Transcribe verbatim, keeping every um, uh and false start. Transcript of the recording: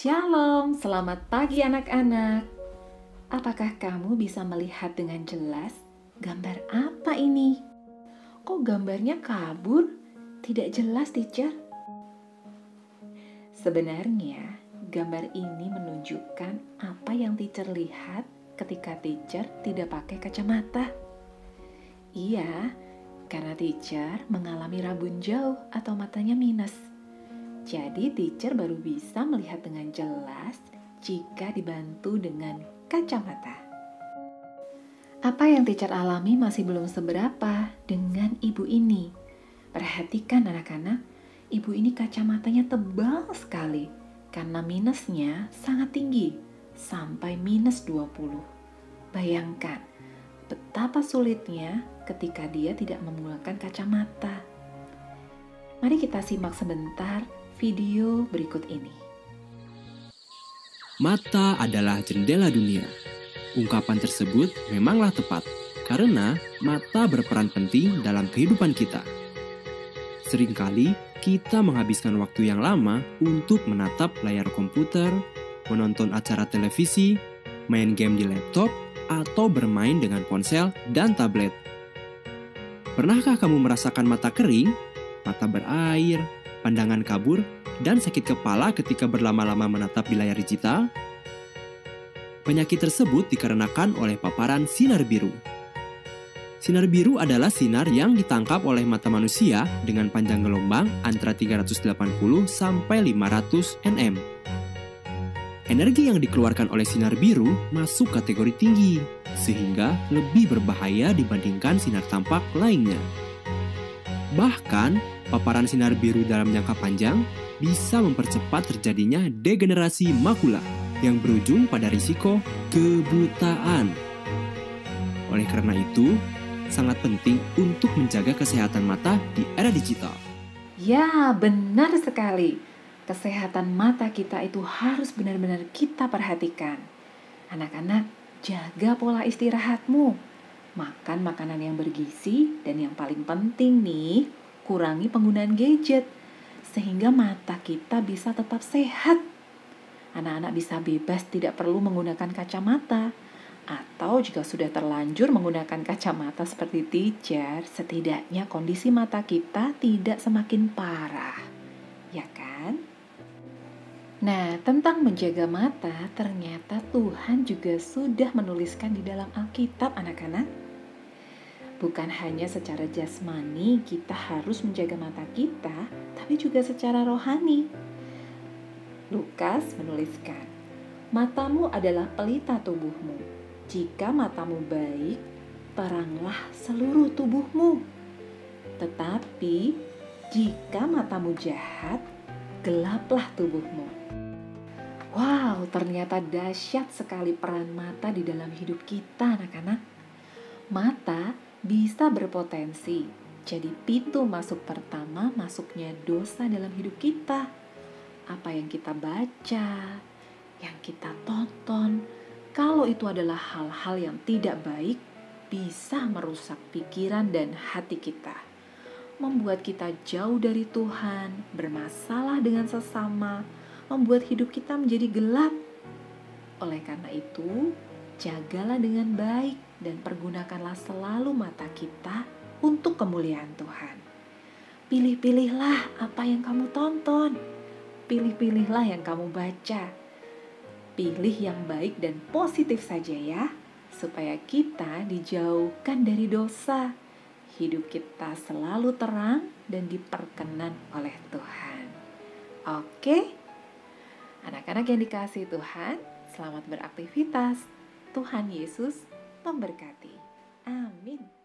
Shalom, selamat pagi anak-anak. Apakah kamu bisa melihat dengan jelas gambar apa ini? Kok gambarnya kabur? Tidak jelas, teacher. Sebenarnya, gambar ini menunjukkan apa yang teacher lihat ketika teacher tidak pakai kacamata. Iya, karena teacher mengalami rabun jauh atau matanya minus. Jadi teacher baru bisa melihat dengan jelas jika dibantu dengan kacamata. Apa yang teacher alami masih belum seberapa dengan ibu ini. Perhatikan anak-anak, ibu ini kacamatanya tebal sekali karena minusnya sangat tinggi, sampai minus dua puluh. Bayangkan betapa sulitnya ketika dia tidak menggunakan kacamata. Mari kita simak sebentar video berikut ini. Mata adalah jendela dunia. Ungkapan tersebut memanglah tepat, karena mata berperan penting dalam kehidupan kita. Seringkali kita menghabiskan waktu yang lama untuk menatap layar komputer, menonton acara televisi, main game di laptop, atau bermain dengan ponsel dan tablet. Pernahkah kamu merasakan mata kering, mata berair, pandangan kabur, dan sakit kepala ketika berlama-lama menatap di layar digital? Penyakit tersebut dikarenakan oleh paparan sinar biru. Sinar biru adalah sinar yang ditangkap oleh mata manusia dengan panjang gelombang antara tiga ratus delapan puluh sampai lima ratus nanometer. Energi yang dikeluarkan oleh sinar biru masuk kategori tinggi, sehingga lebih berbahaya dibandingkan sinar tampak lainnya. Bahkan, paparan sinar biru dalam jangka panjang bisa mempercepat terjadinya degenerasi makula yang berujung pada risiko kebutaan. Oleh karena itu, sangat penting untuk menjaga kesehatan mata di era digital. Ya, benar sekali. Kesehatan mata kita itu harus benar-benar kita perhatikan. Anak-anak, jaga pola istirahatmu. Makan makanan yang bergizi, dan yang paling penting nih, kurangi penggunaan gadget, sehingga mata kita bisa tetap sehat. Anak-anak bisa bebas tidak perlu menggunakan kacamata, atau jika sudah terlanjur menggunakan kacamata seperti teacher, setidaknya kondisi mata kita tidak semakin parah. Ya kan? Nah, tentang menjaga mata, ternyata Tuhan juga sudah menuliskan di dalam Alkitab, anak-anak. Bukan hanya secara jasmani kita harus menjaga mata kita, tapi juga secara rohani. Lukas menuliskan, "Matamu adalah pelita tubuhmu. Jika matamu baik, teranglah seluruh tubuhmu. Tetapi jika matamu jahat, gelaplah tubuhmu." Wow, ternyata dahsyat sekali peran mata di dalam hidup kita, anak-anak. Mata bisa berpotensi jadi pintu masuk pertama masuknya dosa dalam hidup kita. Apa yang kita baca, yang kita tonton, kalau itu adalah hal-hal yang tidak baik, bisa merusak pikiran dan hati kita, membuat kita jauh dari Tuhan, bermasalah dengan sesama, membuat hidup kita menjadi gelap. Oleh karena itu, jagalah dengan baik dan pergunakanlah selalu mata kita untuk kemuliaan Tuhan. Pilih-pilihlah apa yang kamu tonton. Pilih-pilihlah yang kamu baca. Pilih yang baik dan positif saja ya, supaya kita dijauhkan dari dosa. Hidup kita selalu terang dan diperkenan oleh Tuhan. Oke? Anak-anak yang dikasihi Tuhan, selamat beraktivitas. Tuhan Yesus memberkati. Amin.